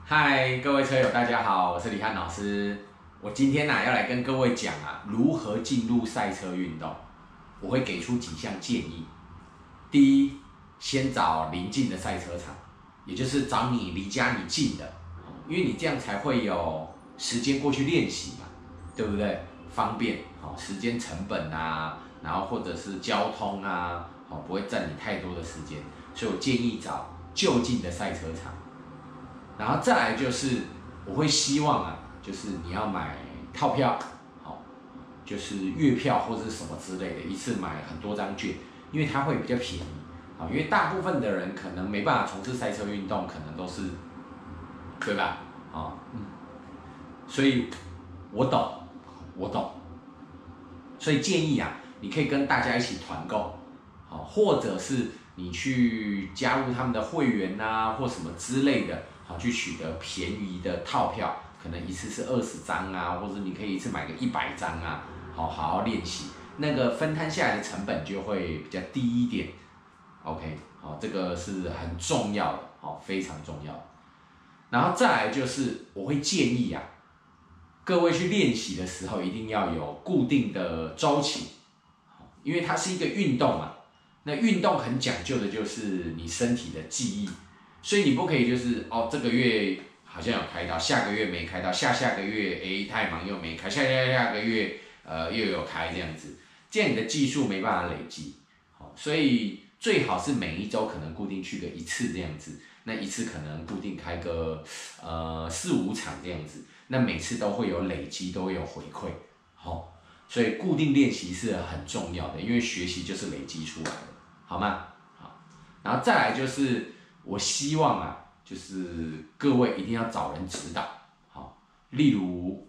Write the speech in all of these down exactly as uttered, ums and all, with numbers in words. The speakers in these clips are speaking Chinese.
嗨，各位车友，大家好，我是李翰老师。我今天呢、啊、要来跟各位讲啊，如何进入赛车运动。我会给出几项建议。第一，先找邻近的赛车场，也就是找你离家你近的，因为你这样才会有时间过去练习嘛，对不对？方便，好，时间成本啊，然后或者是交通啊，好，不会占你太多的时间，所以我建议找就近的赛车场。然后再来就是，我会希望啊，就是你要买套票，好，就是月票或者是什么之类的，一次买很多张券，因为它会比较便宜，好，因为大部分的人可能没办法从事赛车运动，可能都是，对吧？好，嗯，所以我懂，我懂，所以建议啊，你可以跟大家一起团购，好，或者是你去加入他们的会员啊，或什么之类的。好，去取得便宜的套票，可能一次是二十张啊，或者你可以一次买个一百张啊，好好好练习，那个分摊下来的成本就会比较低一点。OK， 好，这个是很重要的，好，非常重要的。然后再来就是，我会建议啊，各位去练习的时候一定要有固定的周期，因为它是一个运动嘛，那运动很讲究的就是你身体的记忆。所以你不可以就是哦，这个月好像有开到，下个月没开到，下下个月哎太忙又没开，下下下个月呃又有开这样子，这样你的技术没办法累积，好，所以最好是每一周可能固定去个一次这样子，那一次可能固定开个呃四五场这样子，那每次都会有累积，都会有回馈，好，所以固定练习是很重要的，因为学习就是累积出来的，好吗？好，然后再来就是。我希望啊，就是各位一定要找人指导，好，例如，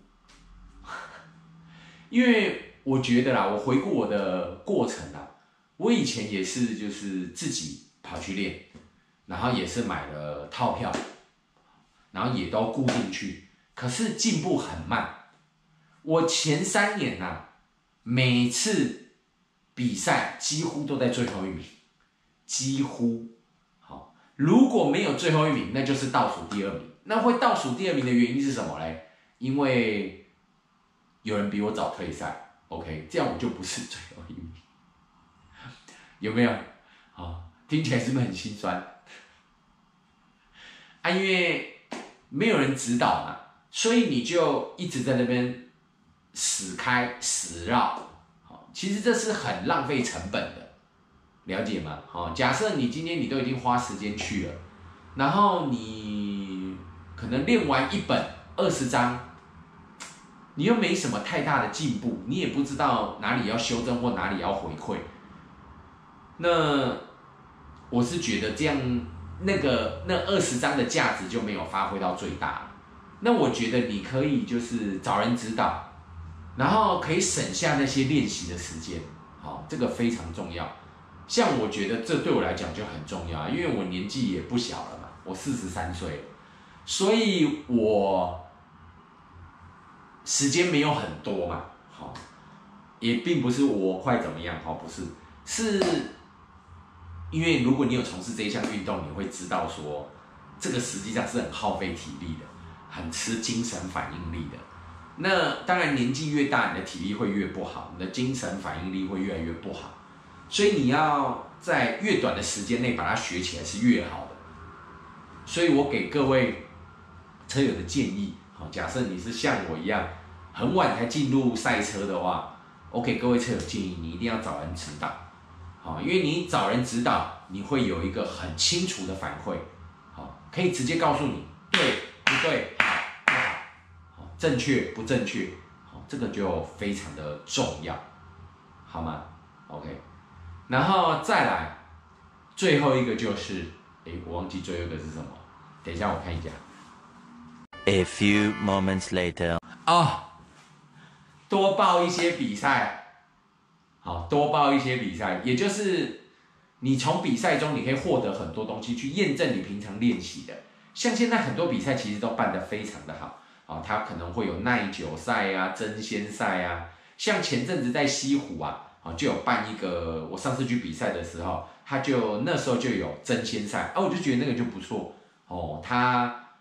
因为我觉得啦，我回顾我的过程啊，我以前也是就是自己跑去练，然后也是买了套票，然后也都固定去，可是进步很慢。我前三年啊，每次比赛几乎都在最后一名，几乎。如果没有最后一名，那就是倒数第二名。那会倒数第二名的原因是什么嘞？因为有人比我早退赛 ，OK， 这样我就不是最后一名，有没有？好，听起来是不是很心酸？啊，因为没有人指导嘛，所以你就一直在那边死开死绕，好，其实这是很浪费成本的。了解吗？好，假设你今天你都已经花时间去了，然后你可能练完一本二十章，你又没什么太大的进步，你也不知道哪里要修正或哪里要回馈。那我是觉得这样，那个那二十章的价值就没有发挥到最大。那我觉得你可以就是找人指导，然后可以省下那些练习的时间，好，这个非常重要。像我觉得这对我来讲就很重要，因为我年纪也不小了嘛，我四十三岁了，所以我时间没有很多嘛，好，也并不是我快怎么样，好，不是，是因为如果你有从事这一项运动，你会知道说，这个实际上是很耗费体力的，很吃精神反应力的。那当然年纪越大，你的体力会越不好，你的精神反应力会越来越不好。所以你要在越短的时间内把它学起来是越好的。所以我给各位车友的建议，好，假设你是像我一样很晚才进入赛车的话，我给各位车友建议，你一定要找人指导，好，因为你找人指导，你会有一个很清楚的反馈，好，可以直接告诉你对不对，好不好，好，正确不正确，好，这个就非常的重要，好吗 ？OK。然后再来，最后一个就是，哎，我忘记最后一个是什么，等一下我看一下。 A few moments later， 哦，多报一些比赛，好，多报一些比赛，也就是你从比赛中你可以获得很多东西，去验证你平常练习的。像现在很多比赛其实都办得非常的好，啊，它可能会有耐久赛啊、争先赛啊，像前阵子在西湖啊。就有办一个，我上次去比赛的时候，他就那时候就有争先赛，啊，我就觉得那个就不错哦，他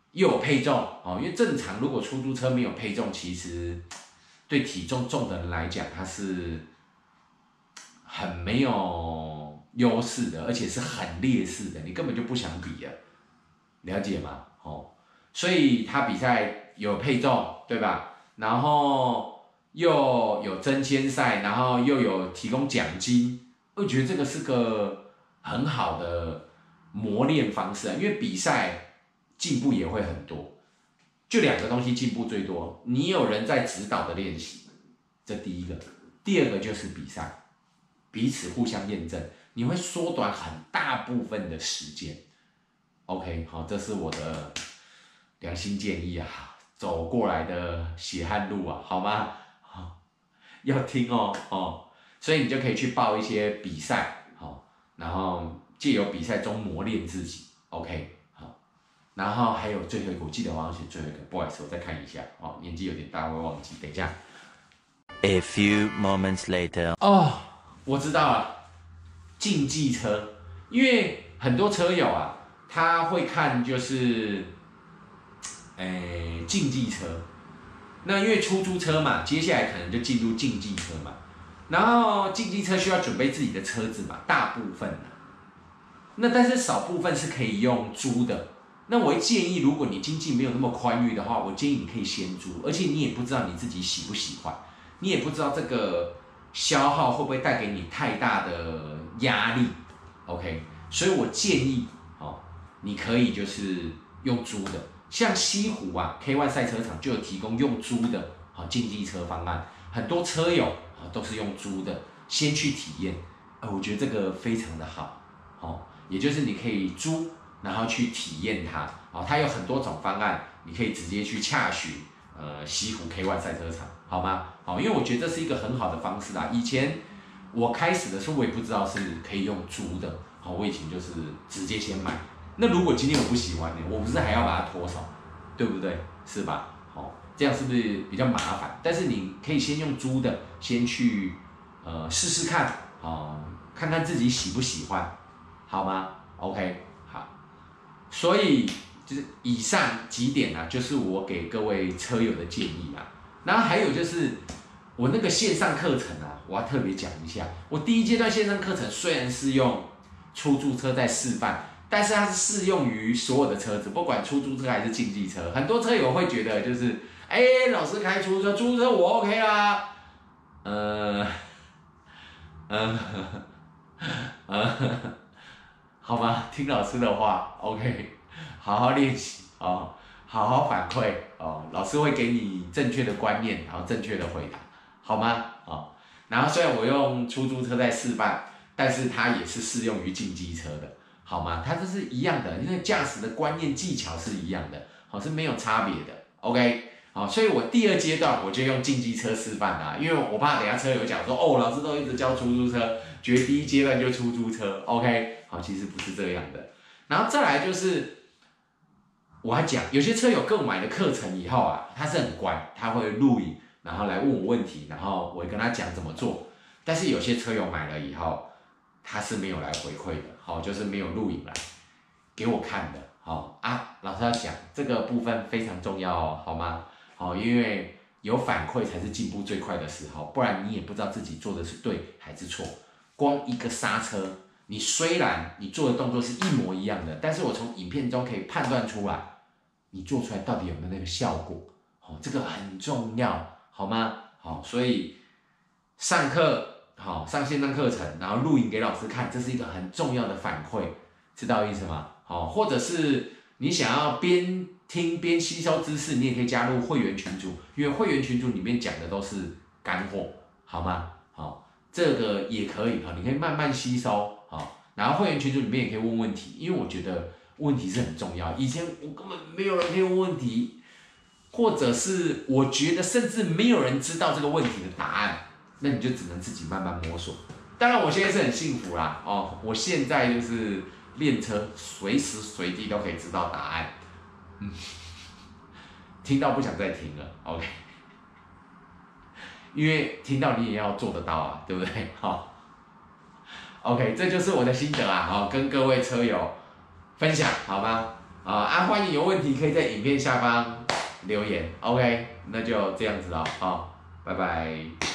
又有配重哦，因为正常如果出租车没有配重，其实对体重重的人来讲，它是很没有优势的，而且是很劣势的，你根本就不想比了，了解吗？哦，所以他比赛有配重，对吧？然后又有争先赛，然后又有提供奖金，我觉得这个是个很好的磨练方式啊，因为比赛进步也会很多，就两个东西进步最多，你有人在指导的练习，这第一个，第二个就是比赛，彼此互相验证，你会缩短很大部分的时间。OK， 好，这是我的良心建议啊，走过来的血汗路啊，好吗？好，要听哦，哦，所以你就可以去报一些比赛，好，然后借由比赛中磨练自己 ，OK， 好，然后还有最后一个，我记得我要写最后一个，不好意思，我再看一下，哦，年纪有点大会忘记，等一下。 A few moments later. 哦，我知道了，竞技车，因为很多车友啊，他会看就是，诶，竞技车。那因为出租车嘛，接下来可能就进入竞技车嘛。然后竞技车需要准备自己的车子嘛，大部分啊。那但是少部分是可以用租的。那我会建议，如果你经济没有那么宽裕的话，我建议你可以先租，而且你也不知道你自己喜不喜欢，你也不知道这个消耗会不会带给你太大的压力 ，OK？ 所以我建议，哦，你可以就是用租的，像西湖啊 K 一 赛车场就有提供用租的好竞技车方案，很多车友啊都是用租的，先去体验，呃，我觉得这个非常的好，哦，也就是你可以租，然后去体验它，哦，它有很多种方案，你可以直接去洽询。呃，西湖 K 一 赛车场，好吗？好，因为我觉得这是一个很好的方式啦。以前我开始的时候，我也不知道是可以用租的，好，我以前就是直接先买。那如果今天我不喜欢呢，我不是还要把它脱手，对不对？是吧？好，这样是不是比较麻烦？但是你可以先用租的，先去呃试试看，哦，看看自己喜不喜欢，好吗 ？OK， 好，所以。就是以上几点啊，就是我给各位车友的建议啦。然后还有就是我那个线上课程啊，我要特别讲一下。我第一阶段线上课程虽然是用出租车在示范，但是它是适用于所有的车子，不管出租车还是竞技车。很多车友会觉得就是，哎、欸，老师开出租车，出租车我 OK 啦。呃，呃，呃，好吧，听老师的话 ，OK。好好练习哦，好好反馈哦，老师会给你正确的观念，然后正确的回答，好吗？哦，然后虽然我用出租车在示范，但是它也是适用于竞技车的，好吗？它这是一样的，因为驾驶的观念技巧是一样的，好，是没有差别的 ，OK。好，所以我第二阶段我就用竞技车示范啦，因为我怕等一下车友讲说，哦，老师都一直教出租车，觉得第一阶段就出租车 ，OK。好，其实不是这样的。然后再来就是。我还讲，有些车友购买的课程以后啊，他是很乖，他会录影，然后来问我问题，然后我会跟他讲怎么做。但是有些车友买了以后，他是没有来回馈的，好，就是没有录影来给我看的，好啊。老师要讲这个部分非常重要哦，好吗？好，因为有反馈才是进步最快的时候，不然你也不知道自己做的是对还是错。光一个刹车。你虽然你做的动作是一模一样的，但是我从影片中可以判断出来，你做出来到底有没有那个效果，哦，这个很重要，好吗？好，所以上课，好，上线上课程，然后录影给老师看，这是一个很重要的反馈，知道意思吗？好，或者是你想要边听边吸收知识，你也可以加入会员群组，因为会员群组里面讲的都是干货，好吗？好，这个也可以，你可以慢慢吸收。好，然后会员群组里面也可以问问题，因为我觉得问题是很重要。以前我根本没有人可以问问题，或者是我觉得甚至没有人知道这个问题的答案，那你就只能自己慢慢摸索。当然，我现在是很幸福啦，哦，我现在就是练车，随时随地都可以知道答案，嗯，听到不想再听了 ，OK， 因为听到你也要做得到啊，对不对？好。OK， 这就是我的心得啊，好，跟各位车友分享，好吗？ 啊啊，欢迎有问题可以在影片下方留言。OK，那就这样子了，好，拜拜。